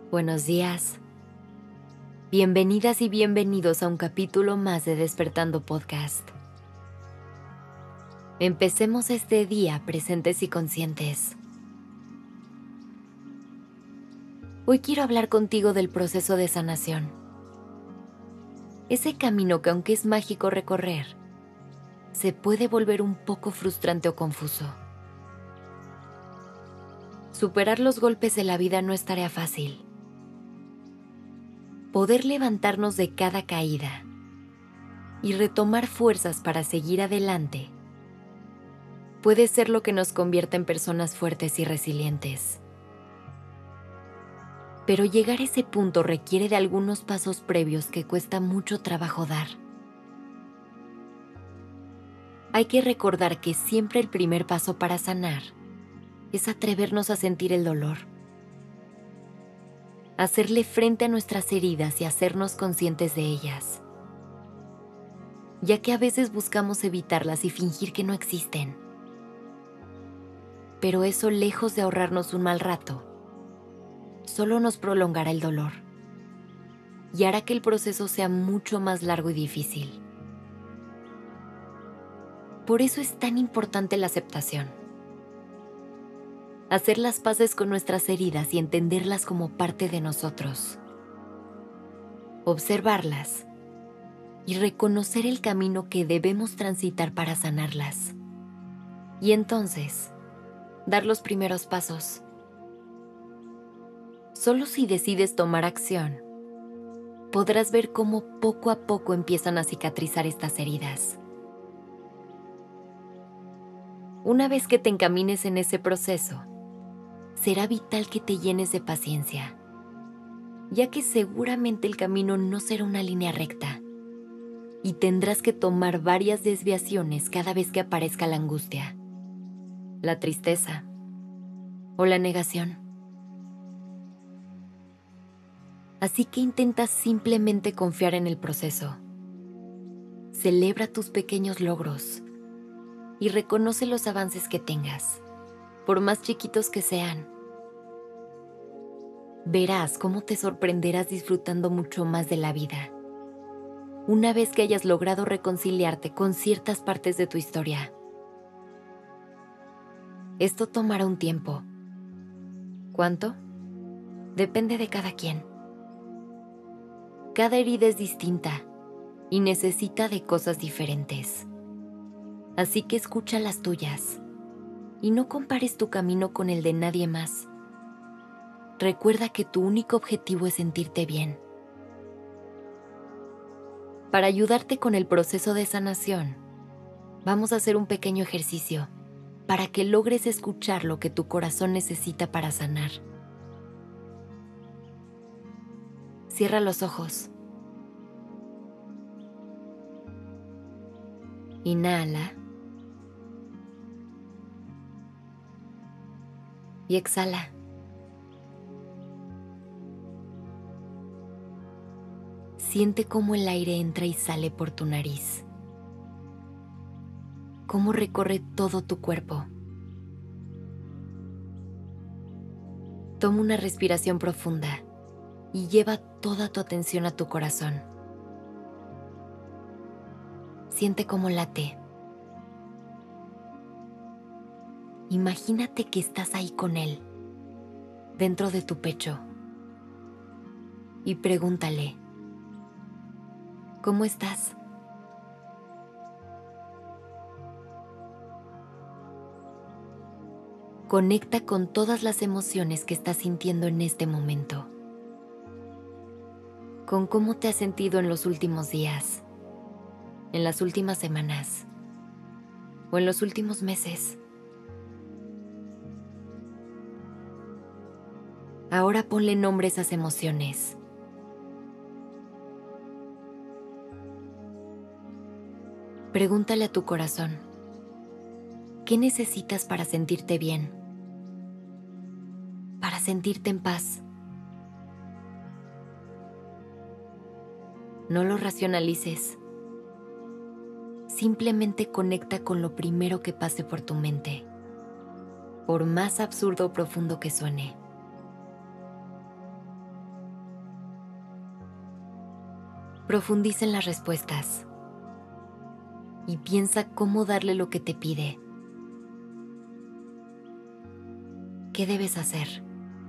Buenos días. Bienvenidas y bienvenidos a un capítulo más de Despertando Podcast. Empecemos este día presentes y conscientes. Hoy quiero hablar contigo del proceso de sanación. Ese camino que, aunque es mágico recorrer, se puede volver un poco frustrante o confuso. Superar los golpes de la vida no es tarea fácil. Poder levantarnos de cada caída y retomar fuerzas para seguir adelante puede ser lo que nos convierta en personas fuertes y resilientes. Pero llegar a ese punto requiere de algunos pasos previos que cuesta mucho trabajo dar. Hay que recordar que siempre el primer paso para sanar es atrevernos a sentir el dolor, hacerle frente a nuestras heridas y hacernos conscientes de ellas, ya que a veces buscamos evitarlas y fingir que no existen. Pero eso, lejos de ahorrarnos un mal rato, solo nos prolongará el dolor y hará que el proceso sea mucho más largo y difícil. Por eso es tan importante la aceptación. Hacer las paces con nuestras heridas y entenderlas como parte de nosotros. Observarlas y reconocer el camino que debemos transitar para sanarlas. Y entonces, dar los primeros pasos. Solo si decides tomar acción, podrás ver cómo poco a poco empiezan a cicatrizar estas heridas. Una vez que te encamines en ese proceso, será vital que te llenes de paciencia, ya que seguramente el camino no será una línea recta y tendrás que tomar varias desviaciones cada vez que aparezca la angustia, la tristeza o la negación. Así que intenta simplemente confiar en el proceso. Celebra tus pequeños logros y reconoce los avances que tengas, por más chiquitos que sean. Verás cómo te sorprenderás disfrutando mucho más de la vida, una vez que hayas logrado reconciliarte con ciertas partes de tu historia. Esto tomará un tiempo. ¿Cuánto? Depende de cada quien. Cada herida es distinta y necesita de cosas diferentes. Así que escucha las tuyas y no compares tu camino con el de nadie más. Recuerda que tu único objetivo es sentirte bien. Para ayudarte con el proceso de sanación, vamos a hacer un pequeño ejercicio para que logres escuchar lo que tu corazón necesita para sanar. Cierra los ojos. Inhala. Y exhala. Siente cómo el aire entra y sale por tu nariz. Cómo recorre todo tu cuerpo. Toma una respiración profunda y lleva toda tu atención a tu corazón. Siente cómo late. Imagínate que estás ahí con él, dentro de tu pecho, y pregúntale, ¿cómo estás? Conecta con todas las emociones que estás sintiendo en este momento, con cómo te has sentido en los últimos días, en las últimas semanas o en los últimos meses. Ahora ponle nombre a esas emociones. Pregúntale a tu corazón, ¿qué necesitas para sentirte bien? Para sentirte en paz. No lo racionalices. Simplemente conecta con lo primero que pase por tu mente, por más absurdo o profundo que suene. Profundiza en las respuestas y piensa cómo darle lo que te pide. ¿Qué debes hacer?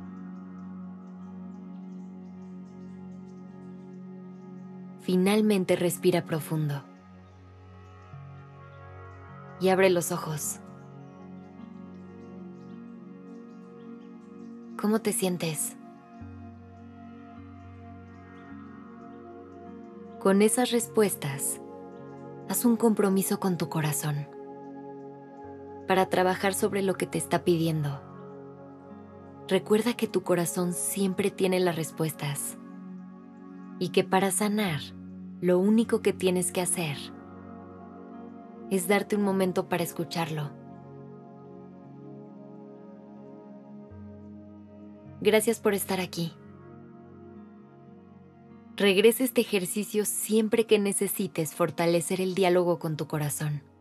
Finalmente respira profundo y abre los ojos. ¿Cómo te sientes? Con esas respuestas, haz un compromiso con tu corazón para trabajar sobre lo que te está pidiendo. Recuerda que tu corazón siempre tiene las respuestas y que para sanar, lo único que tienes que hacer es darte un momento para escucharlo. Gracias por estar aquí. Regresa este ejercicio siempre que necesites fortalecer el diálogo con tu corazón.